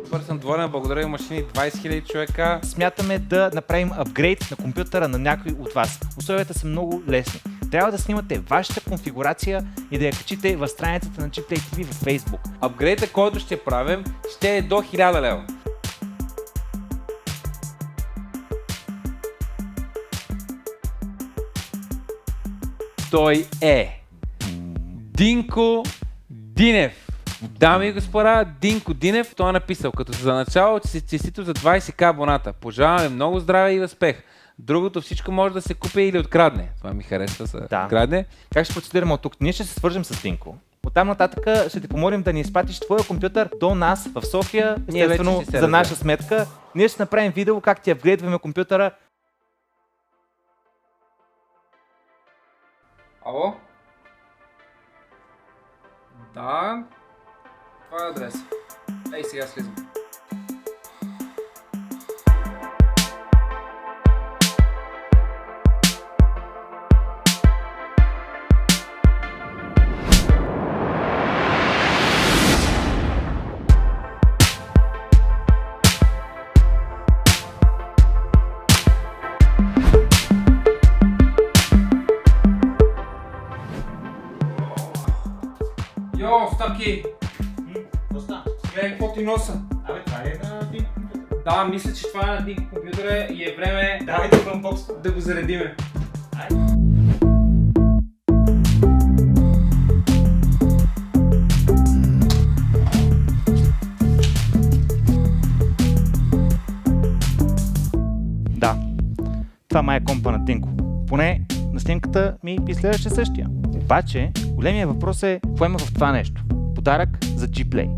Супер съм доволен, благодаря машини 20 000 човека. Смятаме да направим апгрейд на компютъра на някой от вас. Условията са много лесни. Трябва да снимате вашата конфигурация и да я качите в страницата на Gplay TV в Facebook. Апгрейда, който ще правим, ще е до 1000 лева. Той е Динко Динев. Дами и господа, Динко Динев, той е написал като за начало, че си честито за 20k абоната. Пожелаваме много здраве и успех. Другото всичко може да се купи или открадне. Това ми харесва се открадне. Как ще процедираме от тук? Ние ще се свържем с Динко. Оттам нататък ще те помолим да ни изпратиш твоя компютър до нас в София, естествено за наша сметка. Ние ще направим видео как ти апгрейдваме компютъра. Ало? Да. Това е адрес. Ей, сега слизам. Йо, Стаки! Гледай какво ти носа. Абе, това е на Динко компютър. Да, мисля, че това е на Динко компютъра и е време Давайте в анбокс да го заредиме. Да, това май е компа на Динко. Поне на снимката ми изглеждаше същия. Обаче, големия въпрос е, какво има в това нещо? Подарък за Gplay.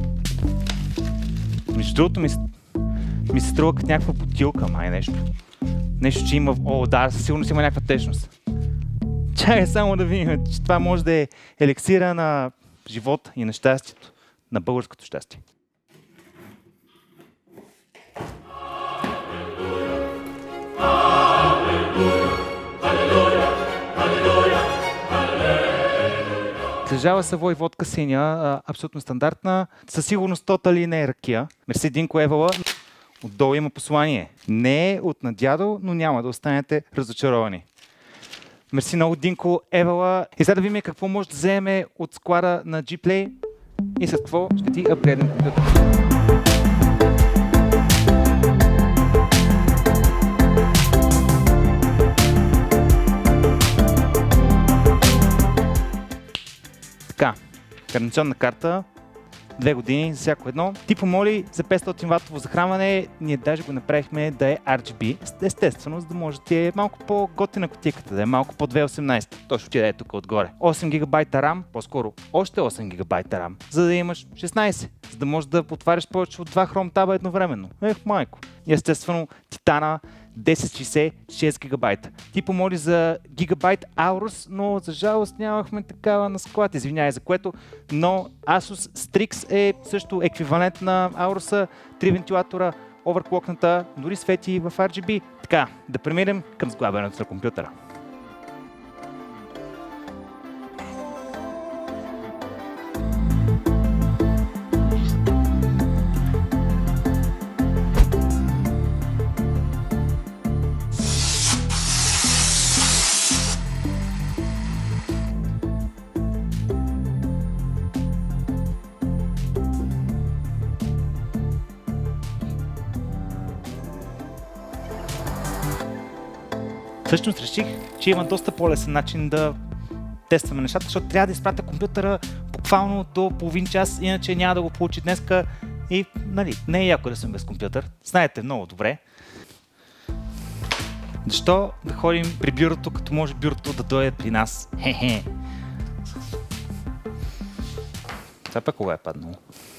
Между другото ми се струва като някаква бутилка, май нещо. Нещо, че има... О, да, със сигурност има някаква течност. Чакай само да видим, че това може да е елексира на живота и на щастието. На българското щастие. Тежава Савой водка синя, абсолютно стандартна. Със сигурност тотали не е ракия. Мерси Динко Евала. Отдолу има послание. Не е от на дядо, но няма да останете разочаровани. Мерси много Динко Евала. И сега да видим какво може да вземе от склада на Gplay и с какво ще ти апгрейднем компютър. Така, гаранционна карта, 2 години за всяко едно. Ти помоли за 500 ватово захранване, ние даже го направихме да е RGB, естествено, за да може да ти е малко по-готина кутийката, да е малко по 2018. Точно ти да е тук отгоре. 8 ГБ RAM, по-скоро още 8 ГБ RAM, за да имаш 16, за да можеш да отваряш повече от 2 Chrome таба едновременно. Ех, майко. И естествено, Титана 1060 6 ГБ. Ти помоли за гигабайт Aorus, но за жалост нямахме такава на склад, извинявай за което, но Asus Strix е също еквивалент на Aorus, 3 вентилатора, оверклокната, дори свети в RGB. Така, да преминем към сглабянето на компютъра. Всъщност реших, че има доста по-лесен начин да тестваме нещата, защото трябва да изпратя компютъра буквално до половин час, иначе няма да го получи днеска и нали, не е яко да съм без компютър. Знаете много добре. Защо да ходим при бюрото, като може бюрото да дойде при нас? Хе-хе. Това пък кога е паднало?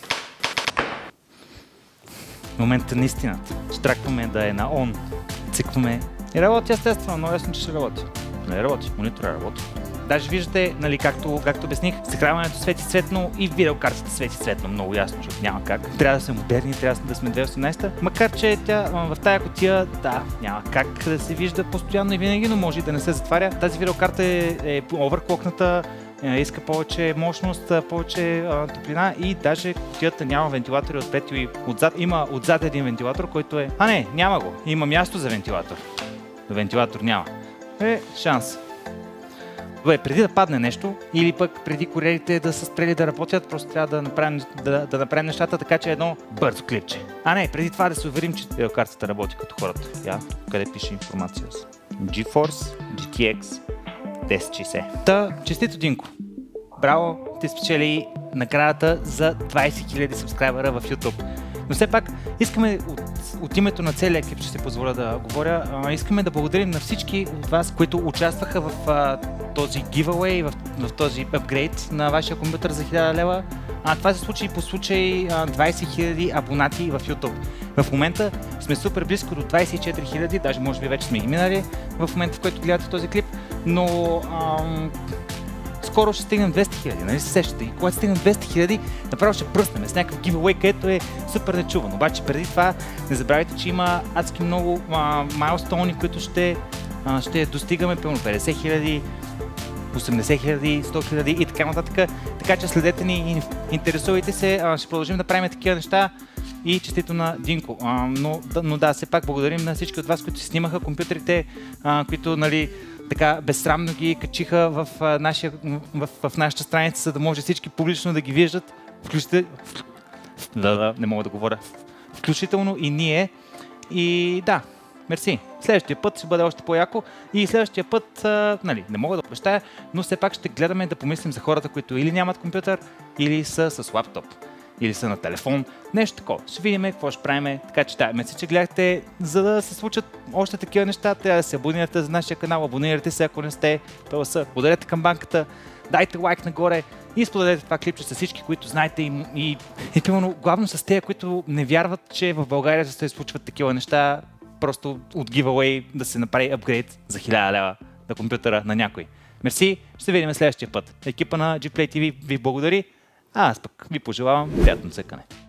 В момента на истината. Штракваме да е на он. Цикваме. И работи естествено, много ясно, че ще работи. Не работи, монитора работи. Даже виждате, нали, както обясних, съхранването свети цветно и видеокартата свети цветно, много ясно, защото няма как. Трябва да сме модерни, трябва да сме 2018, макар че тя в тая кутия, да, няма как да се вижда постоянно и винаги, но може и да не се затваря. Тази видеокарта е оверклокната, иска повече мощност, повече топлина и даже кутията няма вентилатори отпред и отзад. Има отзад един вентилатор, който е... не, няма го. Има място за вентилатор. Вентилатор няма. Шанс. Добре, преди да падне нещо, или пък преди куриерите да са спрели да работят, просто трябва да направим нещата, така че едно бързо клипче. Не, преди това да се уверим, че видеокартата работи като хората. Къде пише информация? GeForce GTX 1060. Честито, Динко! Браво, ти спечели наградата за 20 000 сабскрайбъра в YouTube. Но все пак искаме от името на целия екип, ще се позволя да говоря, искаме да благодарим на всички от вас, които участваха в този giveaway, в този апгрейд на вашия компютър за 1000 лева. Това се случи по случай 20 000 абонати в YouTube. В момента сме супер близко до 24 000, даже може би вече сме ги минали в момента, в който гледате този клип, но скоро ще стигнем 200 000, нали се сещате? И когато стигнем 200 000, направо ще пръснем с някакъв giveaway, където е супер нечувано. Обаче преди това не забравяйте, че има адски много майлстоуни, които ще достигаме пълно 50 000, 80 000, 100 000 и така нататък. Така че следете ни и интересувайте се, ще продължим да правим такива неща и честито на Динко. Но да, все пак благодарим на всички от вас, които си снимаха компютрите, които, нали, така безсрамно ги качиха в нашата страница, за да може всички публично да ги виждат, не мога да говоря, включително и ние. И да, мерси. Следващия път ще бъде още по-яко и следващия път, нали, не мога да обещая, но все пак ще гледаме да помислим за хората, които или нямат компютър, или са с лаптоп, или са на телефон, нещо такова. Ще видим какво ще правим, така че да, мерси, че гледахте, за да се случат още такива неща, трябва да се абонирате за нашия канал, абонирайте се, ако не сте, ударете към банката, дайте лайк нагоре и споделете това клипче с всички, които знаете и примерно, главно с тези, които не вярват, че в България се случват такива неща, просто от giveaway да се направи апгрейд за 1000 лева на компютъра на някой. Мерси, ще се видим следващия път. Екипа на Gplay TV ви благодари, аз пък ви пожелавам приятно цъкане.